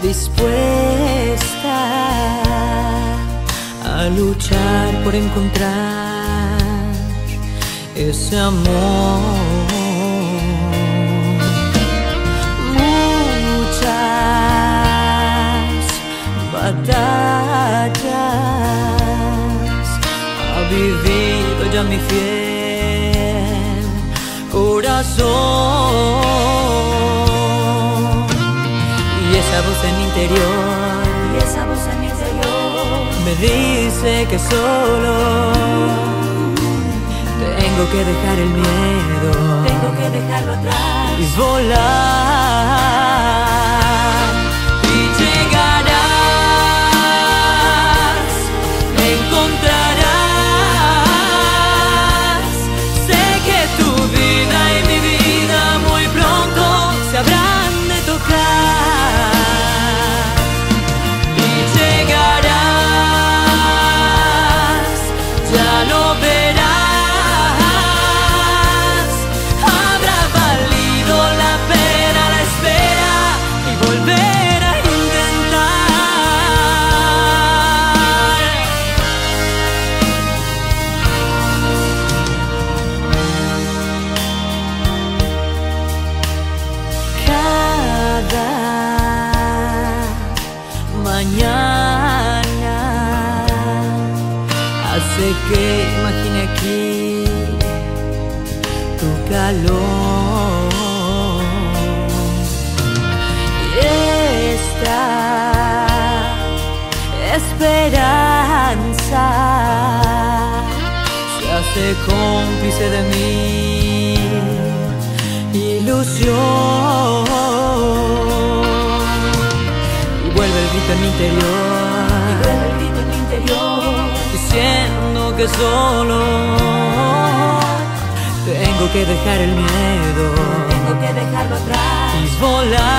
dispuesta a luchar por encontrar ese amor. Muchas batallas ha vivido ya mi fiel corazón, y esa voz en mi interior, me dice que solo tengo que dejar el miedo, tengo que dejarlo atrás y volar, y llegarás, me encontrarás. Sé que tu vida y mi vida muy pronto se habrán de tocar, y llegarás, ya lo verás. Habrá valido la pena la espera y volver a intentar. Cada mañana hace que imagine aquí tu calor, y esta esperanza se hace cómplice de mi ilusión, y vuelve el grito en mi interior, diciendo que solo tengo que dejar el miedo, tengo que dejarlo atrás y volar.